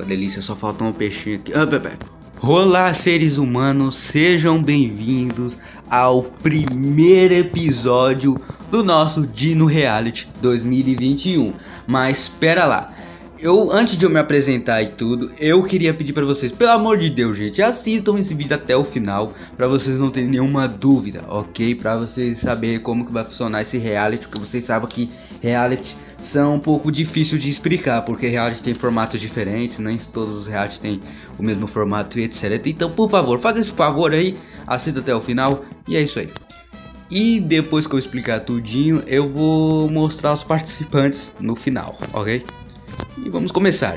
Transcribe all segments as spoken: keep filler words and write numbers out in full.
delícia, só falta um peixinho aqui. Ah, bebê. Olá, seres humanos, sejam bem-vindos ao primeiro episódio do nosso Dino Reality dois mil e vinte e um. Mas espera lá, eu antes de eu me apresentar e tudo, eu queria pedir pra vocês, pelo amor de Deus, gente, assistam esse vídeo até o final, pra vocês não terem nenhuma dúvida, ok? Pra vocês saberem como que vai funcionar esse reality, porque vocês sabem que reality são um pouco difícil de explicar, porque reality tem formatos diferentes, nem todos os reality têm o mesmo formato e etcétera. Então, por favor, faz esse favor aí, assista até o final e é isso aí. E depois que eu explicar tudinho, eu vou mostrar os participantes no final, ok? E vamos começar.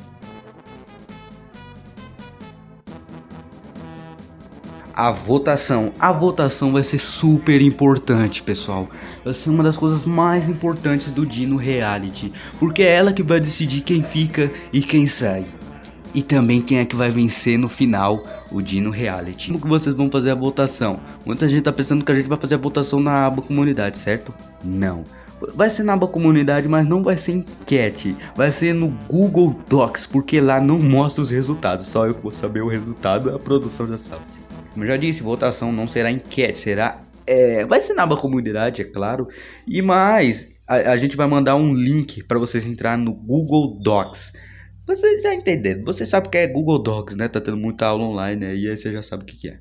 A votação, a votação vai ser super importante, pessoal. Vai ser uma das coisas mais importantes do Dino Reality, porque é ela que vai decidir quem fica e quem sai. E também quem é que vai vencer no final o Dino Reality. Como que vocês vão fazer a votação? Muita gente tá pensando que a gente vai fazer a votação na aba comunidade, certo? Não. Vai ser na aba comunidade, mas não vai ser enquete. Vai ser no Google Docs, porque lá não mostra os resultados. Só eu que vou saber o resultado, a produção já sabe. Como eu já disse, votação não será enquete, será... É, vai ser na aba comunidade, é claro. E mais, a, a gente vai mandar um link para vocês entrarem no Google Docs. Vocês já entenderam, você sabe o que é Google Docs, né? Tá tendo muita aula online, né? E aí você já sabe o que, que é.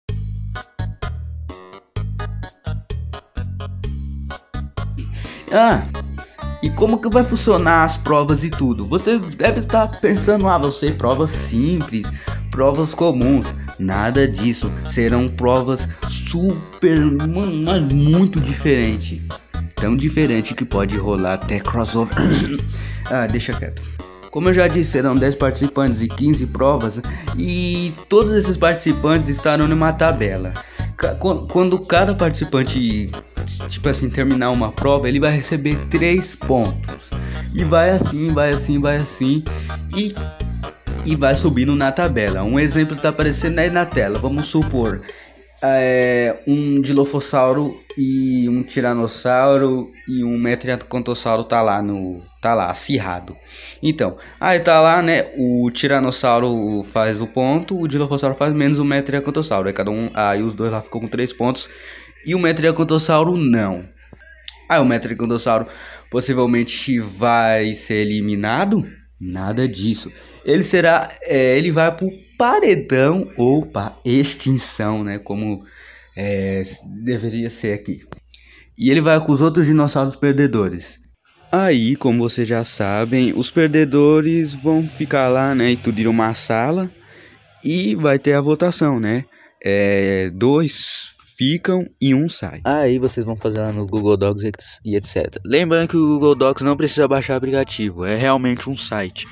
Ah, e como que vai funcionar as provas e tudo? Você deve estar pensando, ah, vão ser provas simples, provas comuns. Nada disso, serão provas super, mas muito diferentes. Tão diferente que pode rolar até crossover. Ah, deixa quieto. Como eu já disse, serão dez participantes e quinze provas, e todos esses participantes estarão numa tabela. Quando cada participante, tipo assim, terminar uma prova, ele vai receber três pontos. E vai assim, vai assim, vai assim, e, e vai subindo na tabela. Um exemplo está aparecendo aí na tela, vamos supor, é, um Dilophosauro e um Tiranossauro e um Metriacantossauro tá lá no... tá lá, acirrado. Então, aí tá lá, né, o Tiranossauro faz o ponto, o Dilophosauro faz menos o Metriacantossauro. Aí cada um, aí os dois lá ficam com três pontos e o Metriacantossauro não. Aí o Metriacantossauro possivelmente vai ser eliminado? Nada disso. Ele será, é, ele vai pro paredão ou para extinção, né, como é, deveria ser aqui. E ele vai com os outros dinossauros perdedores. Aí, como vocês já sabem, os perdedores vão ficar lá, né, e tudo ir uma sala e vai ter a votação, né? É, dois ficam e um sai. Aí vocês vão fazer lá no Google Docs e etcétera. Lembrando que o Google Docs não precisa baixar aplicativo, é realmente um site.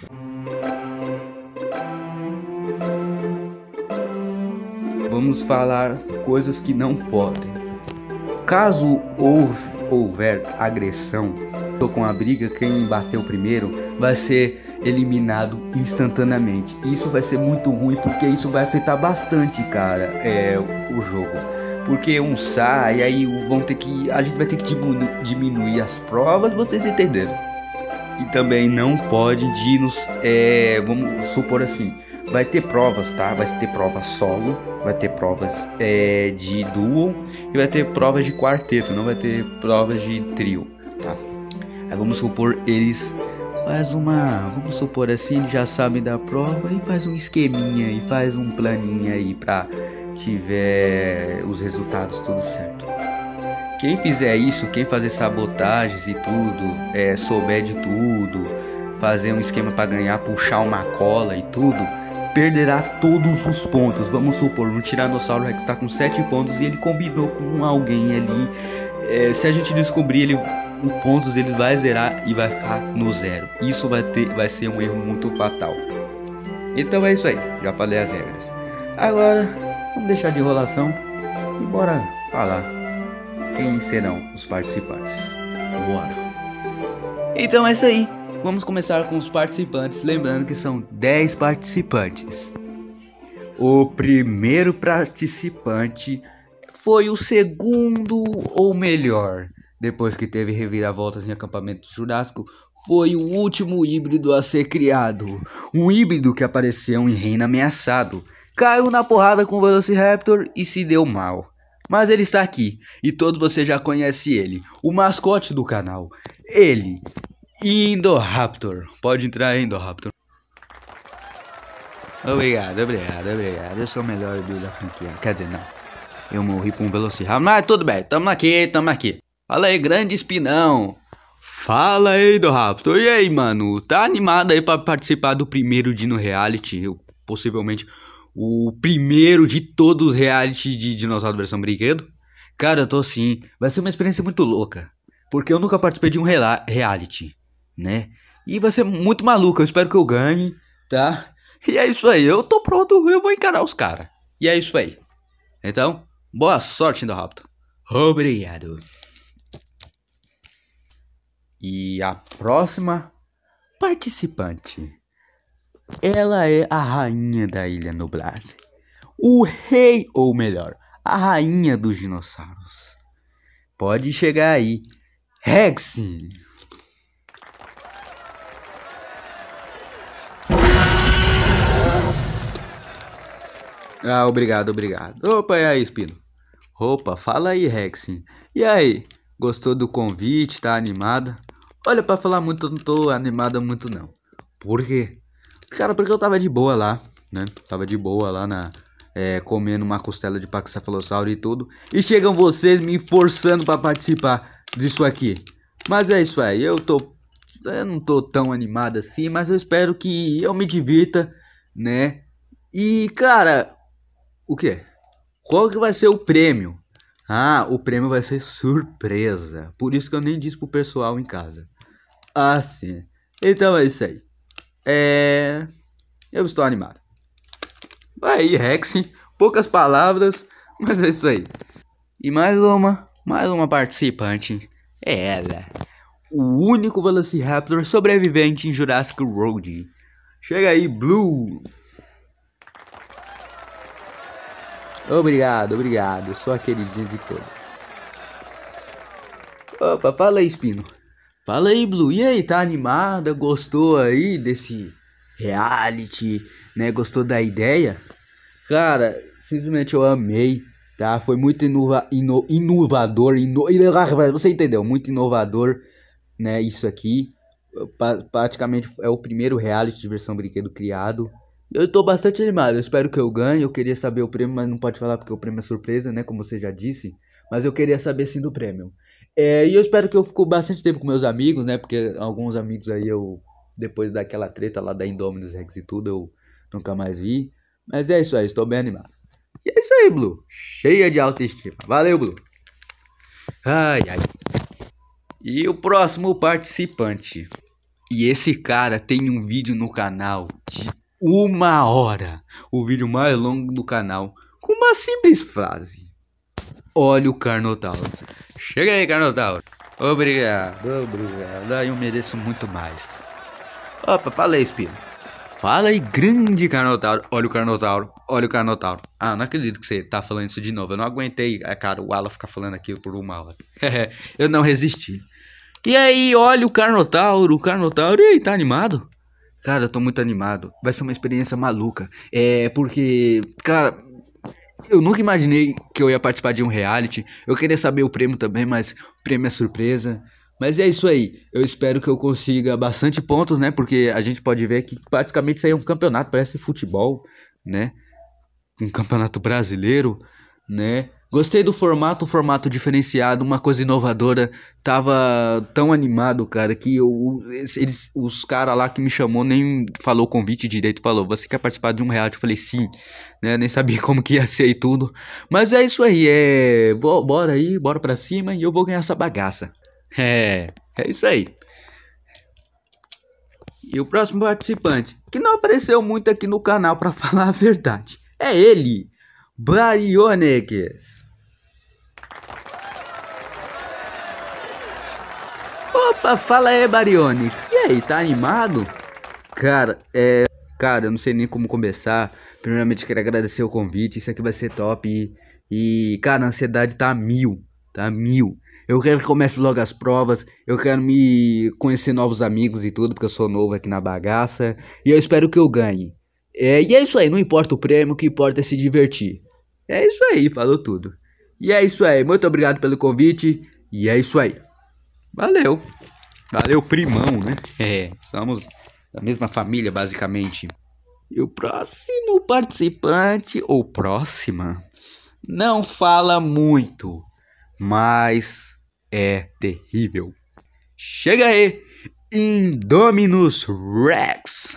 Vamos falar coisas que não podem. Caso houver agressão, com a briga, quem bateu primeiro vai ser eliminado instantaneamente. Isso vai ser muito ruim, porque isso vai afetar bastante, cara, é, o jogo. Porque um sai, aí vão ter que, a gente vai ter que diminu diminuir as provas, vocês entenderam? E também não pode dinos, é, vamos supor assim, vai ter provas, tá? Vai ter provas solo, vai ter provas é, de duo e vai ter provas de quarteto, não vai ter provas de trio, tá? Aí vamos supor, eles faz uma, vamos supor assim, eles já sabem da prova e faz um esqueminha e faz um planinho aí pra tiver os resultados tudo certo. Quem fizer isso, quem fazer sabotagens e tudo, é, souber de tudo, fazer um esquema pra ganhar, puxar uma cola e tudo, perderá todos os pontos. Vamos supor, um Tiranossauro Rex tá com sete pontos e ele combinou com alguém ali, é, se a gente descobrir ele... o pontos ele vai zerar e vai ficar no zero. Isso vai ter, vai ser um erro muito fatal. Então é isso aí, já falei as regras. Agora vamos deixar de enrolação e bora falar quem serão os participantes. Bora. Então é isso aí, vamos começar com os participantes, lembrando que são dez participantes. O primeiro participante foi o segundo, ou melhor, depois que teve reviravoltas em acampamento jurássico, foi o último híbrido a ser criado. Um híbrido que apareceu em Reino Ameaçado, caiu na porrada com o Velociraptor e se deu mal. Mas ele está aqui, e todos vocês já conhecem ele, o mascote do canal. Ele, Indoraptor. Pode entrar, Indoraptor. Obrigado, obrigado, obrigado. Eu sou o melhor híbrido da franquia. Quer dizer, não. Eu morri com um Velociraptor, mas tudo bem, tamo aqui, tamo aqui. Fala aí, grande espinão. Fala aí, Indoraptor. E aí, mano? Tá animado aí pra participar do primeiro Dino Reality? Eu, possivelmente o primeiro de todos os reality de dinossauro versão brinquedo? Cara, eu tô sim. Vai ser uma experiência muito louca. Porque eu nunca participei de um reality, né? E vai ser muito maluco. Eu espero que eu ganhe, tá? E é isso aí. Eu tô pronto. Eu vou encarar os caras. E é isso aí. Então, boa sorte, Indoraptor. Obrigado. E a próxima participante, ela é a rainha da Ilha Nublada, o rei, ou melhor, a rainha dos dinossauros. Pode chegar aí, Rex. Ah, obrigado, obrigado. Opa, e aí, Espino? Opa, fala aí, Rex. E aí, gostou do convite? Tá animada? Olha, pra falar muito, eu não tô animada muito não. Por quê? Cara, porque eu tava de boa lá, né? Tava de boa lá na... É, comendo uma costela de paxafalossauro e tudo. E chegam vocês me forçando pra participar disso aqui. Mas é isso aí, eu tô... Eu não tô tão animado assim, mas eu espero que eu me divirta, né? E, cara... O quê? Qual que vai ser o prêmio? Ah, o prêmio vai ser surpresa. Por isso que eu nem disse pro pessoal em casa. Ah, sim. Então é isso aí. É... Eu estou animado. Aí, Rex. Poucas palavras, mas é isso aí. E mais uma, mais uma participante. É ela. O único Velociraptor sobrevivente em Jurassic World. Chega aí, Blue. Obrigado, obrigado. Eu sou a queridinha de todos. Opa, fala aí, Espino. Fala aí, Blue. E aí, tá animada? Gostou aí desse reality, né? Gostou da ideia? Cara, simplesmente eu amei, tá? Foi muito inova ino inovador. Ino Você entendeu? Muito inovador, né? Isso aqui. Pa praticamente é o primeiro reality de versão brinquedo criado. Eu tô bastante animado, eu espero que eu ganhe. Eu queria saber o prêmio, mas não pode falar porque o prêmio é surpresa, né? Como você já disse. Mas eu queria saber sim do prêmio. É, e eu espero que eu fique bastante tempo com meus amigos, né? Porque alguns amigos aí eu, depois daquela treta lá da Indominus Rex e tudo, eu nunca mais vi. Mas é isso aí, estou bem animado. E é isso aí, Blue. Cheia de autoestima. Valeu, Blue. Ai, ai. E o próximo participante. E esse cara tem um vídeo no canal de uma hora. O vídeo mais longo do canal. Com uma simples frase. Olha o Carnotauro. Chega aí, Carnotauro. Obrigado, obrigado. Aí eu mereço muito mais. Opa, fala aí, Espino. Fala aí, grande Carnotauro. Olha o Carnotauro, olha o Carnotauro. Ah, não acredito que você tá falando isso de novo. Eu não aguentei, cara, o Alan ficar falando aquilo por uma hora. Eu não resisti. E aí, olha o Carnotauro, o Carnotauro. E aí, tá animado? Cara, eu tô muito animado. Vai ser uma experiência maluca. É, porque, cara, eu nunca imaginei que eu ia participar de um reality. Eu queria saber o prêmio também, mas o prêmio é surpresa. Mas é isso aí, eu espero que eu consiga bastante pontos, né? Porque a gente pode ver que praticamente isso aí é um campeonato, parece futebol, né? Um campeonato brasileiro, né? Gostei do formato, um formato diferenciado, uma coisa inovadora. Tava tão animado, cara, que eu, eles, os caras lá que me chamou nem falou o convite direito, falou, você quer participar de um reality? Eu falei, sim, né? Nem sabia como que ia ser e tudo. Mas é isso aí, é... bora aí, bora pra cima e eu vou ganhar essa bagaça. É, é isso aí. E o próximo participante, que não apareceu muito aqui no canal pra falar a verdade, é ele, Baryonyx. Opa, fala aí, Baryonyx. E aí, tá animado? Cara, é... Cara, eu não sei nem como começar. Primeiramente, quero agradecer o convite, isso aqui vai ser top. E, e cara, a ansiedade tá a mil. tá? Mil. Eu quero que comece logo as provas, eu quero me conhecer novos amigos e tudo, porque eu sou novo aqui na bagaça, e eu espero que eu ganhe. É, e é isso aí, não importa o prêmio, o que importa é se divertir. É isso aí, falou tudo. E é isso aí, muito obrigado pelo convite, e é isso aí. Valeu. Valeu, primão, né? É, somos da mesma família, basicamente. E o próximo participante, ou próxima, não fala muito, mas é terrível. Chega aí, Indominus Rex.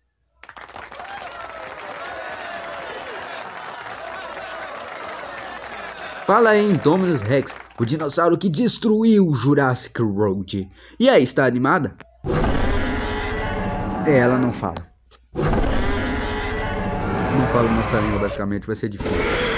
Fala aí, Indominus Rex, o dinossauro que destruiu o Jurassic World. E aí, está animada? É, ela não fala. Não fala nossa língua, basicamente, vai ser difícil.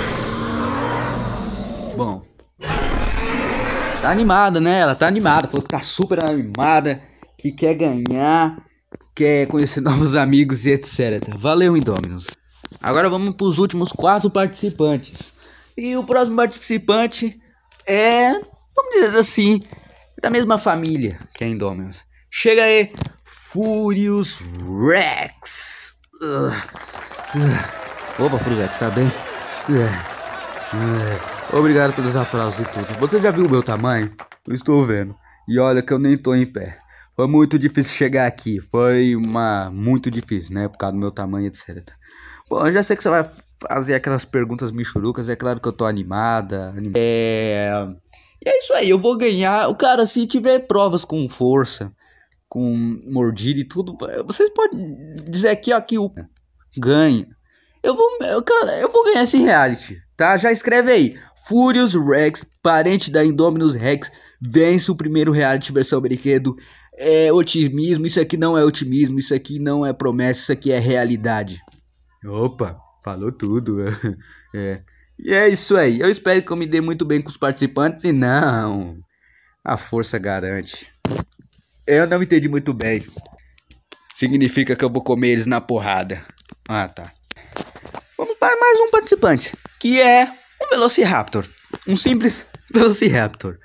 Bom, tá animada, né? Ela tá animada, falou que tá super animada, que quer ganhar, quer conhecer novos amigos e etcétera. Valeu, Indominus. Agora vamos pros últimos quatro participantes. E o próximo participante é, vamos dizer assim, da mesma família que a Indominus. Chega aí, Furious Rex. Uh, uh. Opa, Furious Rex, tá bem? Uh, uh. Obrigado pelos aplausos e tudo. Você já viu o meu tamanho? Eu estou vendo. E olha que eu nem tô em pé. Foi muito difícil chegar aqui. Foi uma... muito difícil, né? Por causa do meu tamanho, etcétera. Bom, eu já sei que você vai fazer aquelas perguntas michurucas. É claro que eu tô animada. Anim... É... E é isso aí, eu vou ganhar. O cara, se tiver provas com força, com mordida e tudo, vocês podem dizer aqui, ó, que o ganha. Eu vou, eu, cara, eu vou ganhar esse reality, tá? Já escreve aí. Furious Rex, parente da Indominus Rex, vence o primeiro reality versão brinquedo. É otimismo, isso aqui não é otimismo, isso aqui não é promessa, isso aqui é realidade. Opa, falou tudo. É. E é isso aí, eu espero que eu me dê muito bem com os participantes e não, a força garante. Eu não entendi muito bem. Significa que eu vou comer eles na porrada. Ah, tá. Vamos para mais um participante, que é um Velociraptor. Um simples Velociraptor.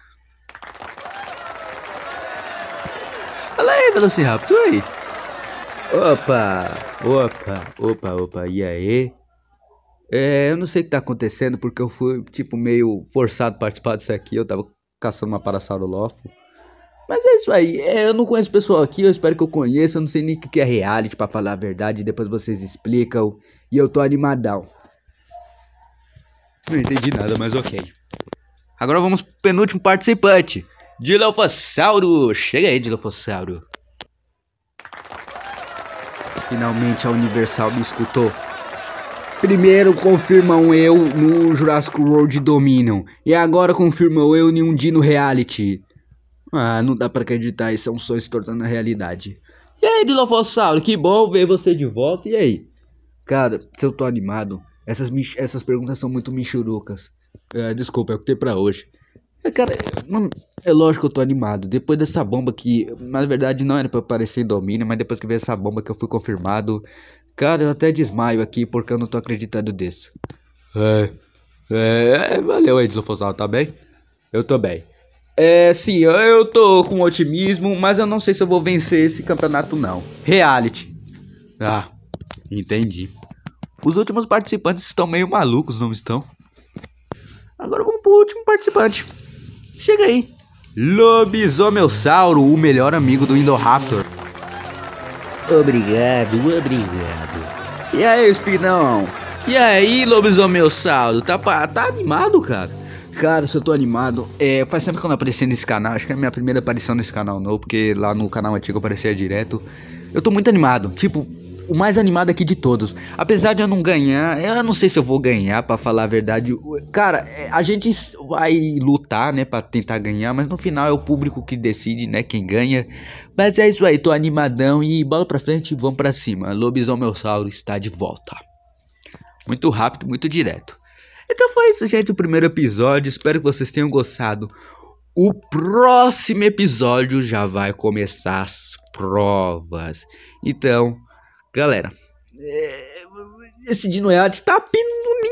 Fala aí, Velociraptor, aí. Opa, opa, opa, opa, e aí? É, eu não sei o que tá acontecendo, porque eu fui, tipo, meio forçado a participar disso aqui. Eu tava caçando uma Parasaurolophus. Mas é isso aí, é, eu não conheço o pessoal aqui, eu espero que eu conheça. Eu não sei nem o que é reality, pra falar a verdade. Depois vocês explicam. E eu tô animadão. Não entendi nada, mas ok. Agora vamos pro penúltimo participante. Dilophosaurus. Chega aí, Dilophosaurus. Finalmente a Universal me escutou. Primeiro confirmam eu no Jurassic World Dominion. E agora confirmam eu em um Dino Reality. Ah, não dá pra acreditar, isso é um sonho se tornando realidade. E aí, Dilophosaurus, que bom ver você de volta, e aí? Cara, se eu tô animado, essas, essas perguntas são muito michurucas. É, desculpa, é o que tem pra hoje. É, cara, mano, é lógico que eu tô animado. Depois dessa bomba que, na verdade, não era pra aparecer em domínio, mas depois que veio essa bomba que eu fui confirmado, cara, eu até desmaio aqui porque eu não tô acreditando disso. É, é, valeu aí, Dilophosaurus, tá bem? Eu tô bem. É, sim, eu, eu tô com otimismo, mas eu não sei se eu vou vencer esse campeonato não. Reality. Ah, entendi. Os últimos participantes estão meio malucos, não estão? Agora vamos pro último participante. Chega aí. Lobisomossauro, o melhor amigo do Indoraptor. Obrigado, obrigado. E aí, Espinão? E aí, Lobisomossauro? Tá, tá animado, cara? Cara, se eu tô animado, é, faz tempo que eu não apareci nesse canal, acho que é a minha primeira aparição nesse canal novo, porque lá no canal antigo eu aparecia direto. Eu tô muito animado, tipo, o mais animado aqui de todos. Apesar de eu não ganhar, eu não sei se eu vou ganhar, pra falar a verdade. Cara, a gente vai lutar, né, pra tentar ganhar, mas no final é o público que decide, né, quem ganha. Mas é isso aí, tô animadão e bola pra frente e vamos pra cima. Lobisomossauro está de volta. Muito rápido, muito direto. Então foi isso, gente, o primeiro episódio. Espero que vocês tenham gostado. O próximo episódio já vai começar as provas. Então, galera, esse Dino Reality tá pinulinho.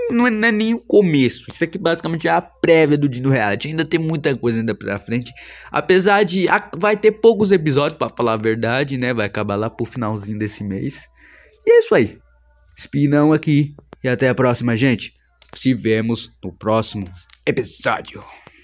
não é, não é nem o começo. Isso aqui basicamente é a prévia do Dino Reality. Ainda tem muita coisa ainda pra frente. Apesar de... A, vai ter poucos episódios, pra falar a verdade, né? Vai acabar lá pro finalzinho desse mês. E é isso aí. Spinão aqui. E até a próxima, gente. Se vemos no próximo episódio.